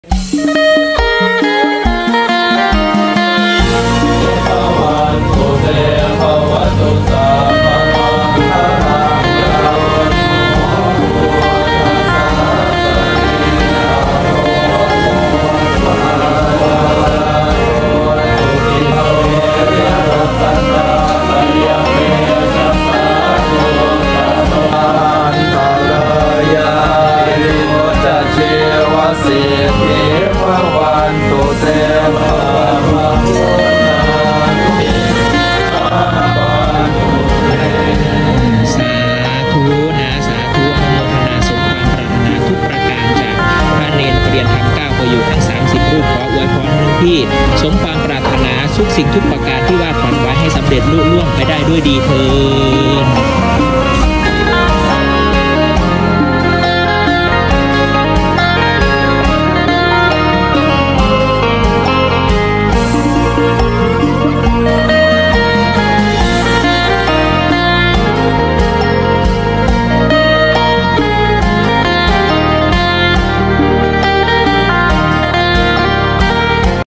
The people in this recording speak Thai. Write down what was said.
ที่สมความปรารถนาทุกสิ่งทุกประการที่วาดฝันไว้ให้สำเร็จลุล่วงไปได้ด้วยดีเถิด